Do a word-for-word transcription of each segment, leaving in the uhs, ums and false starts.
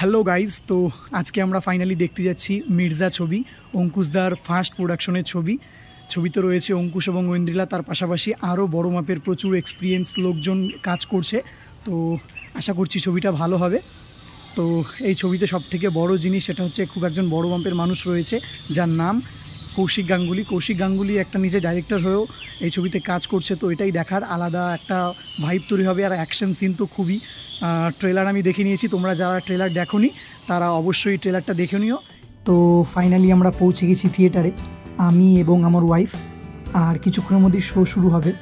Hello guys, তো আজকে আমরা ফাইনালি দেখতে যাচ্ছি মির্জা ছবি, অঙ্কুশদার ফার্স্ট প্রোডাকশনের ছবি। ছবিতে রয়েছে অঙ্কুশ এবং ঐন্দ্রিলা, তার পাশাপাশি আরও বড় মাপের প্রচুর এক্সপিরিয়েন্স লোকজন কাজ করছে। তো আশা করছি ছবিটা ভালো হবে। তো এই ছবিতে সবথেকে বড় জিনিস সেটা হচ্ছে খুব একজন বড় মাপের মানুষ রয়েছে যার নাম কৌশিক গাঙ্গুলি। কৌশিক গাঙ্গুলি একটা নিজে ডাইরেক্টর হয়েও এই ছবিতে কাজ করছে, তো এটাই দেখার আলাদা একটা ভাইব তৈরি হবে। আর অ্যাকশন সিন তো খুবই, ট্রেলার আমি দেখে নিয়েছি, তোমরা যারা ট্রেলার দেখোনি তারা অবশ্যই ট্রেলারটা দেখে নিও। তো ফাইনালি আমরা পৌঁছে গেছি থিয়েটারে, আমি এবং আমার ওয়াইফ, আর কিছুক্ষণের মধ্যেই শো শুরু হবে।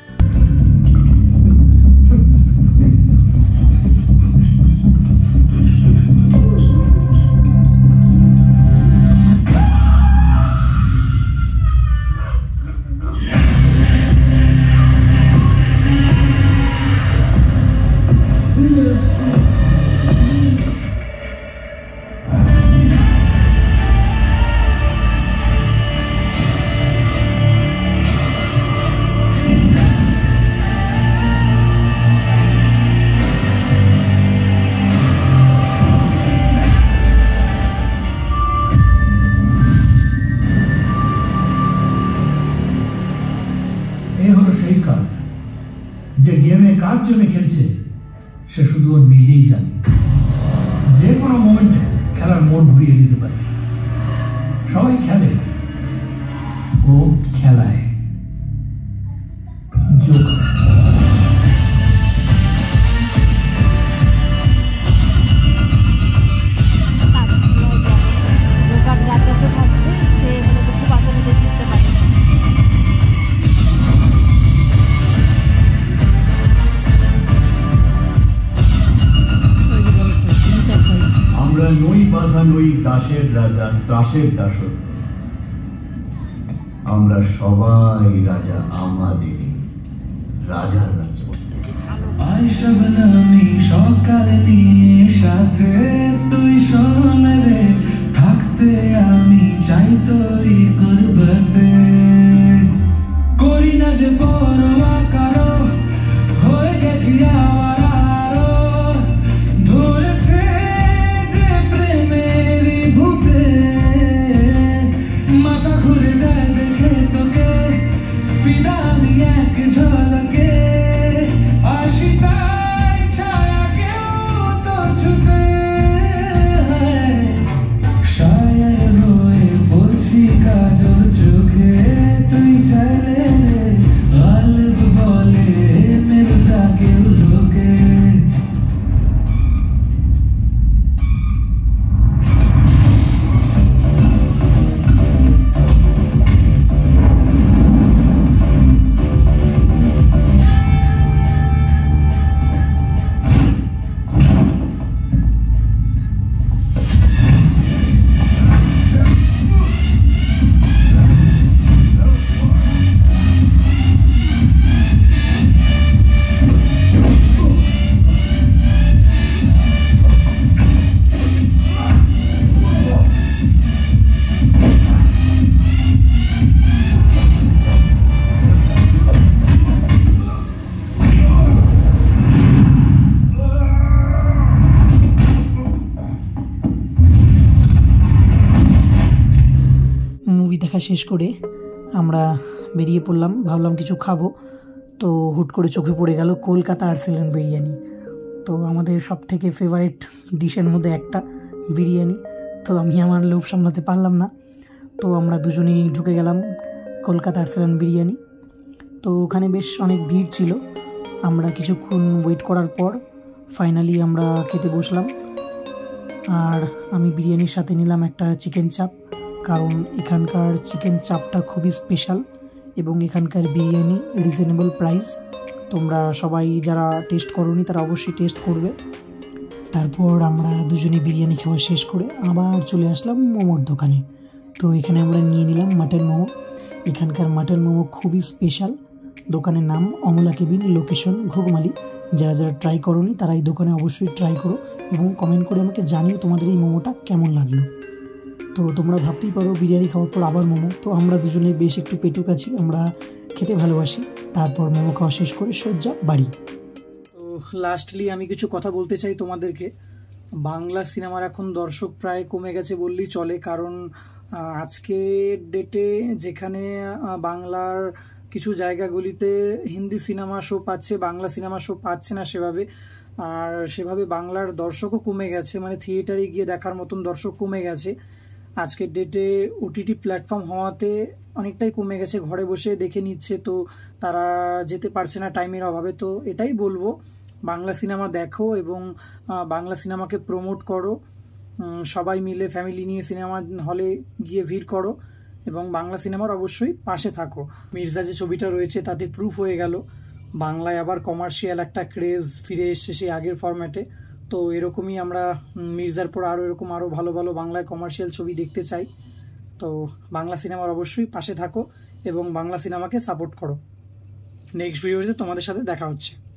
যে গেমে কার জন্য খেলছে সে শুধু ওর নিজেই জানে। যে কোনো মোমেন্টে খেলার মোড় ঘুরিয়ে দিতে পারে। সবাই খেলে, ও খেলায় যোগ। নই বাধা নই দাসের রাজা ত্রাসের দাসত্ব, আমরা সবাই রাজা আমাদের রাজার রাজ্য। আয়সা বানামি সকালে নিয়ে সাথে তুই সোনারে থাকতে আমি চাই তোরই করবতে করি না যে পরোয়া কারো হয়ে গেছি আবার আরো ধরেছে মাথা ঘুরে যায় দেখে তোকে ফিদা আমি এক ঝলকে আশিকাই ছায়া কেউ তো ছুতে সায়ায় হয়ে পড়ছি কাজল চোখে তুই চাইলে গালিব বলে মির্জা কেউ লোকে। মুভি দেখা শেষ করে আমরা বেরিয়ে পড়লাম, ভাবলাম কিছু খাবো, তো হুট করে চোখে পড়ে গেল কলকাতা আর্সেনাল বিরিয়ানি। তো আমাদের সব থেকে ফেভারিট ডিশের মধ্যে একটা বিরিয়ানি, তো আমি আমার লোভ সামলাতে পারলাম না, তো আমরা দুজনেই ঢুকে গেলাম কলকাতা আর্সেনাল বিরিয়ানি। তো ওখানে বেশ অনেক ভিড় ছিল, আমরা কিছুক্ষণ ওয়েট করার পর ফাইনালি আমরা খেতে বসলাম। আর আমি বিরিয়ানির সাথে নিলাম একটা চিকেন চাপ, কারণ এখানকার চিকেন চাপটা খুবই স্পেশাল এবং এখানকার বিরিয়ানি রিজনেবল প্রাইস। তোমরা সবাই যারা টেস্ট করোনি তারা অবশ্যই টেস্ট করবে। তারপর আমরা দুজনে বিরিয়ানি খাওয়া শেষ করে আবার চলে আসলাম মোমোর দোকানে। তো এখানে আমরা নিয়ে নিলাম মাটন মোমো। এখানকার মাটন মোমো খুবই স্পেশাল। দোকানের নাম অমলা কেবিন, লোকেশন ঘুঘমালি। যারা যারা ট্রাই করোনি তারা এই দোকানে অবশ্যই ট্রাই করো এবং কমেন্ট করে আমাকে জানিও তোমাদের এই মোমোটা কেমন লাগলো। তো তোমরা ভাবতেই পারো বিরিয়ানি খাওয়ার পর আবার মোমো, তো আমরা দুজনে বেশ একটু পেটুক আছি, আমরা খেতে ভালোবাসি। তারপর মোমো খাওয়া শেষ করে সোজা বাড়ি। তো লাস্টলি আমি কিছু কথা বলতে চাই তোমাদেরকে। বাংলা সিনেমার এখন দর্শক প্রায় কমে গেছে বললেই চলে, কারণ আজকের ডেটে যেখানে বাংলার কিছু জায়গাগুলিতে হিন্দি সিনেমা শো পাচ্ছে, বাংলা সিনেমা শো পাচ্ছে না সেভাবে, আর সেভাবে বাংলার দর্শকও কমে গেছে, মানে থিয়েটারে গিয়ে দেখার মতন দর্শক কমে গেছে। আজকের ডেটে ওটিটি প্ল্যাটফর্ম হওয়াতে অনেকটাই কমে গেছে, ঘরে বসে দেখে নিচ্ছে, তো তারা যেতে পারছে না টাইমের অভাবে। তো এটাই বলবো, বাংলা সিনেমা দেখো এবং বাংলা সিনেমাকে প্রমোট করো, সবাই মিলে ফ্যামিলি নিয়ে সিনেমা হলে গিয়ে ভিড় করো এবং বাংলা সিনেমার অবশ্যই পাশে থাকো। মির্জা যে ছবিটা রয়েছে তাতে প্রুফ হয়ে গেল বাংলায় আবার কমার্শিয়াল একটা ক্রেজ ফিরে এসছে সেই আগের ফরম্যাটে। তো এরকমই আমরা মির্জার পর আরও এরকম আরও ভালো ভালো বাংলায় কমার্শিয়াল ছবি দেখতে চাই। তো বাংলা সিনেমার অবশ্যই পাশে থাকো এবং বাংলা সিনেমাকে সাপোর্ট করো। নেক্সট ভিডিওতে তোমাদের সাথে দেখা হচ্ছে।